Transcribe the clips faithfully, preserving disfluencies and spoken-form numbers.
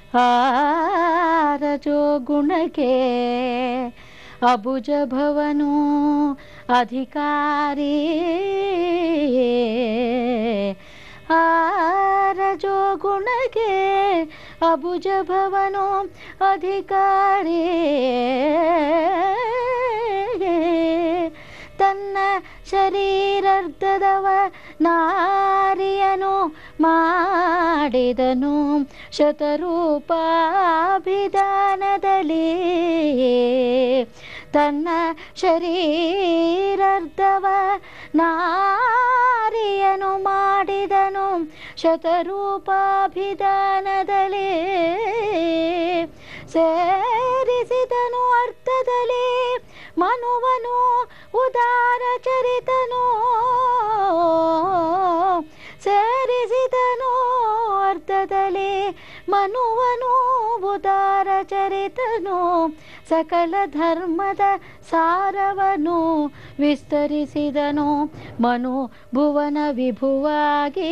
ಆ ರಜೋ ಗುಣಕ್ಕೆ ಅಬುಜ ಭವನು ಅಧಿಕಾರಿ. ಆ ರಜೋ ಗುಣಕ್ಕೆ ಅಬುಜ ಭವನು ಅಧಿಕಾರಿ. ತನ್ನ ಶರೀರಾರ್ಧದವ ನಾರಿಯನು ಮಾಡಿದನು ಶತರೂಪಾಭಿಧಾನದಲ್ಲಿ. ತನ್ನ ಶರೀರಾರ್ಧವ ನಾರಿಯನು ಮಾಡಿದನು ಶತರೂಪಾಭಿಧಾನದಲ್ಲಿ. ಸೇರಿಸಿದನು ಅರ್ಥದಲ್ಲಿ ಮನುವನು ಉದಾರ ಚರಿತನು. ಸೇರಿಸಿದನು ಅರ್ಥದಲ್ಲಿ ಮನುವನು ಉದಾರ ಚರಿತನು. ಸಕಲ ಧರ್ಮದ ಸಾರವನು ವಿಸ್ತರಿಸಿದನು ಮನು ಭುವನ ವಿಭುವಾಗಿ.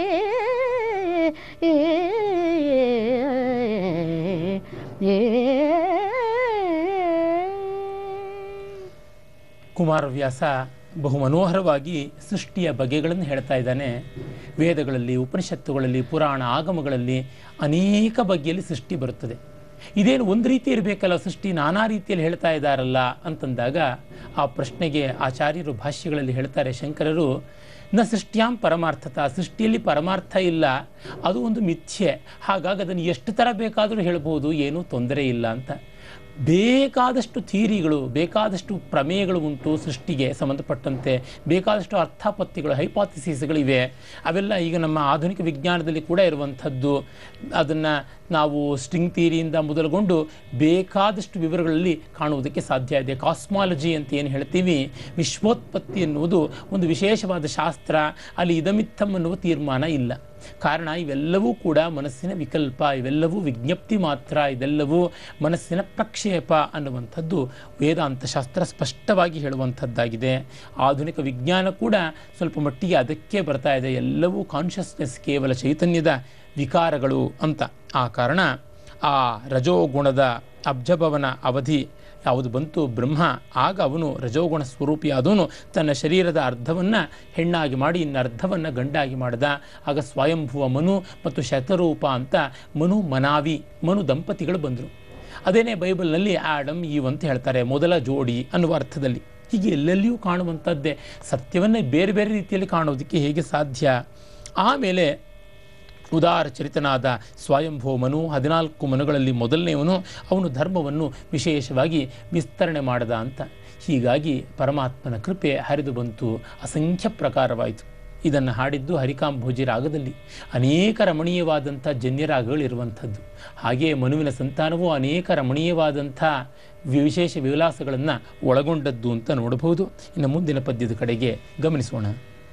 ಕುಮಾರವ್ಯಾಸ ಬಹು ಮನೋಹರವಾಗಿ ಸೃಷ್ಟಿಯ ಬಗೆಗಳನ್ನು ಹೇಳ್ತಾ ಇದ್ದಾನೆ. ವೇದಗಳಲ್ಲಿ, ಉಪನಿಷತ್ತುಗಳಲ್ಲಿ, ಪುರಾಣ ಆಗಮಗಳಲ್ಲಿ ಅನೇಕ ಬಗೆಯಲ್ಲಿ ಸೃಷ್ಟಿ ಬರುತ್ತದೆ. ಇದೇನು ಒಂದು ರೀತಿ ಇರಬೇಕಲ್ಲ, ಸೃಷ್ಟಿ ನಾನಾ ರೀತಿಯಲ್ಲಿ ಹೇಳ್ತಾ ಇದ್ದಾರಲ್ಲ ಅಂತಂದಾಗ ಆ ಪ್ರಶ್ನೆಗೆ ಆಚಾರ್ಯರು ಭಾಷ್ಯಗಳಲ್ಲಿ ಹೇಳ್ತಾರೆ, ಶಂಕರರು ನ ಸೃಷ್ಟ್ಯಾಂ ಪರಮಾರ್ಥತ, ಸೃಷ್ಟಿಯಲ್ಲಿ ಪರಮಾರ್ಥ ಇಲ್ಲ, ಅದು ಒಂದು ಮಿಥ್ಯೆ, ಹಾಗಾಗಿ ಅದನ್ನು ಎಷ್ಟು ಥರ ಬೇಕಾದರೂ ಹೇಳ್ಬೋದು, ಏನೂ ತೊಂದರೆ ಇಲ್ಲ ಅಂತ. ಬೇಕಾದಷ್ಟು ಥಿಯರಿಗಳು, ಬೇಕಾದಷ್ಟು ಪ್ರಮೇಯಗಳು ಉಂಟು ಸೃಷ್ಟಿಗೆ ಸಂಬಂಧಪಟ್ಟಂತೆ, ಬೇಕಾದಷ್ಟು ಅರ್ಥಾಪತ್ತಿಗಳು, ಹೈಪಾಥಿಸಿಸ್ಗಳಿವೆ. ಅವೆಲ್ಲ ಈಗ ನಮ್ಮ ಆಧುನಿಕ ವಿಜ್ಞಾನದಲ್ಲಿ ಕೂಡ ಇರುವಂಥದ್ದು. ಅದನ್ನು ನಾವು ಸ್ಟ್ರಿಂಗ್ ಥಿಯರಿಯಿಂದ ಮೊದಲುಗೊಂಡು ಬೇಕಾದಷ್ಟು ವಿವರಗಳಲ್ಲಿ ಕಾಣುವುದಕ್ಕೆ ಸಾಧ್ಯ ಇದೆ. ಕಾಸ್ಮಾಲಜಿ ಅಂತ ಏನು ಹೇಳ್ತೀವಿ, ವಿಶ್ವೋತ್ಪತ್ತಿ ಎನ್ನುವುದು ಒಂದು ವಿಶೇಷವಾದ ಶಾಸ್ತ್ರ. ಅಲ್ಲಿ ಇದಮಿತ್ತಂ ಅನ್ನುವ ತೀರ್ಮಾನ ಇಲ್ಲ. ಕಾರಣ ಇವೆಲ್ಲವೂ ಕೂಡ ಮನಸ್ಸಿನ ವಿಕಲ್ಪ, ಇವೆಲ್ಲವೂ ವಿಜ್ಞಪ್ತಿ ಮಾತ್ರ, ಇದೆಲ್ಲವೂ ಮನಸ್ಸಿನ ಪ್ರಕ್ಷೇಪ ಅನ್ನುವಂಥದ್ದು ವೇದಾಂತ ಶಾಸ್ತ್ರ ಸ್ಪಷ್ಟವಾಗಿ ಹೇಳುವಂಥದ್ದಾಗಿದೆ. ಆಧುನಿಕ ವಿಜ್ಞಾನ ಕೂಡ ಸ್ವಲ್ಪ ಮಟ್ಟಿಗೆ ಅದಕ್ಕೆ ಬರ್ತಾ ಇದೆ, ಎಲ್ಲವೂ ಕಾನ್ಷಿಯಸ್ನೆಸ್, ಕೇವಲ ಚೈತನ್ಯದ ವಿಕಾರಗಳು ಅಂತ. ಆ ಕಾರಣ ಆ ರಜೋಗುಣದ ಅಬ್ಜಭವನ ಅವಧಿ ಯಾವುದು ಬಂತು ಬ್ರಹ್ಮ, ಆಗ ಅವನು ರಜೋಗುಣ ಸ್ವರೂಪಿಯಾದವನು ತನ್ನ ಶರೀರದ ಅರ್ಧವನ್ನು ಹೆಣ್ಣಾಗಿ ಮಾಡಿ ಇನ್ನು ಅರ್ಧವನ್ನು ಗಂಡಾಗಿ ಮಾಡಿದ. ಆಗ ಸ್ವಯಂಭುವ ಮನು ಮತ್ತು ಶತರೂಪ ಅಂತ ಮನು ಮನಾವಿ ಮನು ದಂಪತಿಗಳು ಬಂದರು. ಅದೇನೇ ಬೈಬಲ್ನಲ್ಲಿ ಆಡಮ್ ಈವ್ ಅಂತ ಹೇಳ್ತಾರೆ, ಮೊದಲ ಜೋಡಿ ಅನ್ನುವ ಅರ್ಥದಲ್ಲಿ. ಹೀಗೆ ಎಲ್ಲೆಲ್ಲಿಯೂ ಕಾಣುವಂಥದ್ದೇ, ಸತ್ಯವನ್ನೇ ಬೇರೆ ಬೇರೆ ರೀತಿಯಲ್ಲಿ ಕಾಣೋದಕ್ಕೆ ಹೇಗೆ ಸಾಧ್ಯ? ಆಮೇಲೆ ಉದಾರ ಚರಿತನಾದ ಸ್ವಯಂಭೂ ಮನು, ಹದಿನಾಲ್ಕು ಮನುಗಳಲ್ಲಿ ಮೊದಲನೆಯವನು, ಅವನು ಧರ್ಮವನ್ನು ವಿಶೇಷವಾಗಿ ವಿಸ್ತರಣೆ ಮಾಡಿದ ಅಂತ. ಹೀಗಾಗಿ ಪರಮಾತ್ಮನ ಕೃಪೆ ಹರಿದು ಬಂತು, ಅಸಂಖ್ಯ ಪ್ರಕಾರವಾಯಿತು. ಇದನ್ನು ಹಾಡಿದ್ದು ಹರಿಕಾಂಭೋಜಿ ರಾಗದಲ್ಲಿ. ಅನೇಕ ರಮಣೀಯವಾದಂಥ ಜನ್ಯರಾಗಗಳಿರುವಂಥದ್ದು. ಹಾಗೆಯೇ ಮನುವಿನ ಸಂತಾನವೂ ಅನೇಕ ರಮಣೀಯವಾದಂಥ ವಿಶೇಷ ವಿಲಾಸಗಳನ್ನು ಒಳಗೊಂಡದ್ದು ಅಂತ ನೋಡಬಹುದು. ಇನ್ನು ಮುಂದಿನ ಪದ್ಯದ ಕಡೆಗೆ ಗಮನಿಸೋಣ.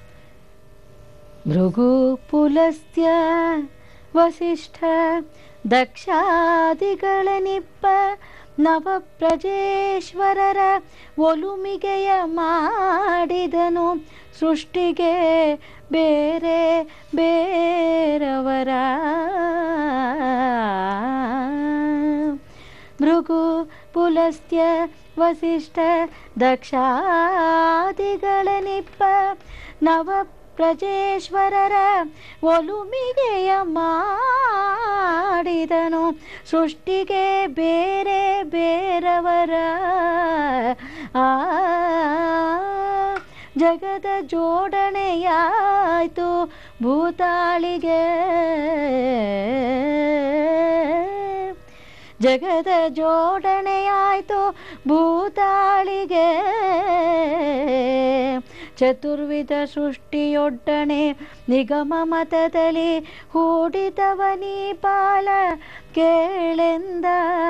ಭೃಗು ಪುಲಸ್ತ್ಯ ವಸಿಷ್ಠ ದಕ್ಷಾದಿಗಳ ನಿಪ್ಪ ನವಪ್ರಜೇಶ್ವರರ ಒಲುಮಿಗೆಯ ಮಾಡಿದನು ಸೃಷ್ಟಿಗೆ ಬೇರೆ ಬೇರವರ. ಭೃಗು ಪುಲಸ್ತ್ಯ ವಸಿಷ್ಠ ದಕ್ಷಾದಿಗಳ ನಿಪ್ಪ ನವ ಪ್ರಜೇಶ್ವರರ ಒಲುಮಿಗೆಯ ಮಾಡಿದನು ಸೃಷ್ಟಿಗೆ ಬೇರೆ ಬೇರವರ. ಆ ಜಗದ ಜೋಡಣೆಯಾಯಿತು ಭೂತಾಳಿಗೆ, ಜಗದ ಜೋಡಣೆಯಾಯಿತು ಭೂತಾಳಿಗೆ. ಚತುರ್ವಿಧ ಸೃಷ್ಟಿಯೊಡ್ಡಣೆ ನಿಗಮ ಮತದಲ್ಲಿ ಹೂಡಿದವನೀ ಪಾಲ ಕೇಳೆಂದ.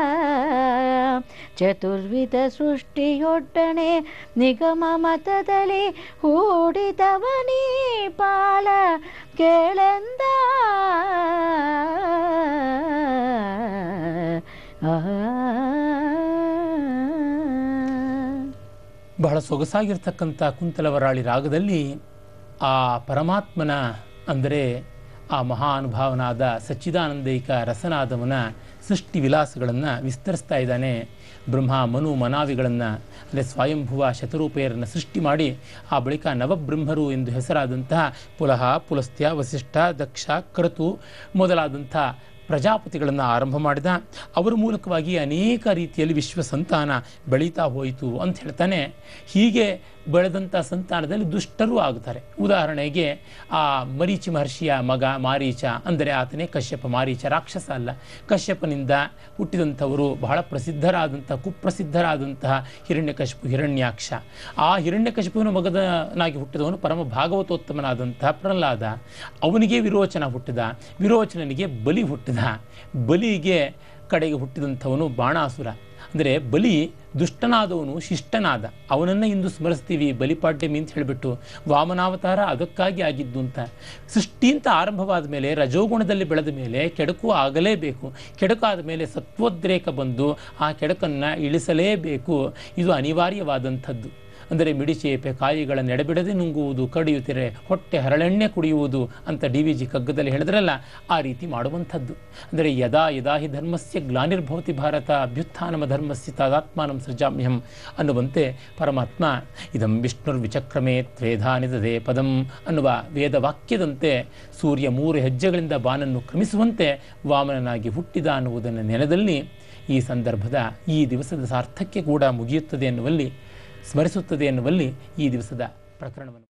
ಚತುರ್ವಿಧ ಸೃಷ್ಟಿಯೊಡ್ಡಣೆ ನಿಗಮ ಮತದಲ್ಲಿ ಹೂಡಿದವನೀ ಪಾಲ ಕೇಳೆಂದ. ಆ ಬಹಳ ಸೊಗಸಾಗಿರ್ತಕ್ಕಂಥ ಕುಂತಲವರಾಳಿ ರಾಗದಲ್ಲಿ ಆ ಪರಮಾತ್ಮನ ಅಂದರೆ ಆ ಮಹಾನುಭಾವನಾದ ಸಚ್ಚಿದಾನಂದೈಕ ರಸನಾದವನ ಸೃಷ್ಟಿ ವಿಲಾಸಗಳನ್ನು ವಿಸ್ತರಿಸ್ತಾ ಇದ್ದಾನೆ. ಬ್ರಹ್ಮ ಮನು ಮನಾವಿಗಳನ್ನು ಅಂದರೆ ಸ್ವಯಂಭುವ ಶತರೂಪೆಯರನ್ನು ಸೃಷ್ಟಿ ಮಾಡಿ ಆ ಬಳಿಕ ನವಬ್ರಹ್ಮರು ಎಂದು ಹೆಸರಾದಂತಹ ಪುಲಹ ಪುಲಸ್ತ್ಯ ವಸಿಷ್ಠ ದಕ್ಷ ಕ್ರತು ಮೊದಲಾದಂಥ ಪ್ರಜಾಪತಿಗಳನ್ನು ಆರಂಭ ಮಾಡಿದ. ಅವರ ಮೂಲಕವಾಗಿ ಅನೇಕ ರೀತಿಯಲ್ಲಿ ವಿಶ್ವ ಸಂತಾನ ಬೆಳೀತಾ ಹೋಯಿತು ಅಂತ ಹೇಳ್ತಾನೆ. ಹೀಗೆ ಬೆಳೆದಂಥ ಸಂತಾನದಲ್ಲಿ ದುಷ್ಟರೂ ಆಗ್ತಾರೆ. ಉದಾಹರಣೆಗೆ ಆ ಮರೀಚಿ ಮಹರ್ಷಿಯ ಮಗ ಮಾರೀಚ, ಅಂದರೆ ಆತನೇ ಕಶ್ಯಪ. ಮಾರೀಚ ರಾಕ್ಷಸ ಅಲ್ಲ, ಕಶ್ಯಪನಿಂದ ಹುಟ್ಟಿದಂಥವರು ಬಹಳ ಪ್ರಸಿದ್ಧರಾದಂಥ ಕುಪ್ರಸಿದ್ಧರಾದಂತಹ ಹಿರಣ್ಯಕಶಿಪು ಹಿರಣ್ಯಾಕ್ಷ. ಆ ಹಿರಣ್ಯಕಶಿಪುವಿನ ಮಗದನಾಗಿ ಹುಟ್ಟಿದವನು ಪರಮ ಭಾಗವತೋತ್ತಮನಾದಂತಹ ಪ್ರಹ್ಲಾದ. ಅವನಿಗೆ ವಿರೋಚನ ಹುಟ್ಟಿದ, ವಿರೋಚನನಿಗೆ ಬಲಿ ಹುಟ್ಟಿದ, ಬಲಿಗೆ ಕಡೆಗೆ ಹುಟ್ಟಿದಂಥವನು ಬಾಣಾಸುರ. ಅಂದರೆ ಬಲಿ ದುಷ್ಟನಾದವನು ಶಿಷ್ಟನಾದ, ಅವನನ್ನು ಇಂದು ಸ್ಮರಿಸ್ತೀವಿ ಬಲಿಪಾಡ್ಯಮಿ ಅಂತ ಹೇಳಿಬಿಟ್ಟು. ವಾಮನಾವತಾರ ಅದಕ್ಕಾಗಿ ಆಗಿದ್ದು ಅಂತ. ಸೃಷ್ಟಿ ಅಂತ ಆರಂಭವಾದ ಮೇಲೆ ರಜೋಗುಣದಲ್ಲಿ ಬೆಳೆದ ಮೇಲೆ ಕೆಡಕು ಆಗಲೇಬೇಕು. ಕೆಡಕಾದ ಮೇಲೆ ಸತ್ವೋದ್ರೇಕ ಬಂದು ಆ ಕೆಡಕನ್ನು ಇಳಿಸಲೇಬೇಕು. ಇದು ಅನಿವಾರ್ಯವಾದಂಥದ್ದು. ಅಂದರೆ ಮಿಡಿಚೇಪೆ ಕಾಯಿಗಳ ನೆಡಬಿಡದೆ ನುಂಗುವುದು, ಕಡಿಯುತ್ತಿರೆ ಹೊಟ್ಟೆ ಹರಳೆಣ್ಣೆ ಕುಡಿಯುವುದು ಅಂತ ಡಿ ವಿ ಜಿ ಕಗ್ಗದಲ್ಲಿ ಹೇಳಿದ್ರಲ್ಲ, ಆ ರೀತಿ ಮಾಡುವಂಥದ್ದು. ಅಂದರೆ ಯದಾ ಯದಾ ಹಿ ಧರ್ಮಸ್ಯ ಗ್ಲಾನಿರ್ಭವತಿ ಭಾರತ ಅಭ್ಯುತ್ಥಾನಮ ಧರ್ಮಸ್ಯ ತದಾತ್ಮಾನಂ ಸೃಜಾಮ್ಯಹಂ ಅನ್ನುವಂತೆ ಪರಮಾತ್ಮ ಇದಂ ವಿಷ್ಣುರ್ವಿಚಕ್ರಮೇ ತ್ವೇಧಾನಿದದೆ ಪದಂ ಅನ್ನುವ ವೇದವಾಕ್ಯದಂತೆ ಸೂರ್ಯ ಮೂರು ಹೆಜ್ಜೆಗಳಿಂದ ಬಾನನ್ನು ಕ್ರಮಿಸುವಂತೆ ವಾಮನನಾಗಿ ಹುಟ್ಟಿದ ಅನ್ನುವುದನ್ನು ನೆನದಲ್ಲಿ ಈ ಸಂದರ್ಭದ ಈ ದಿವಸದ ಸಾರ್ಥಕ್ಯ ಕೂಡ ಮುಗಿಯುತ್ತದೆ ಎನ್ನುವಲ್ಲಿ, ಸ್ಮರಿಸುತ್ತದೆ ಎನ್ನುವಲ್ಲಿ ಈ ದಿವಸದ ಪ್ರಕರಣವನ್ನು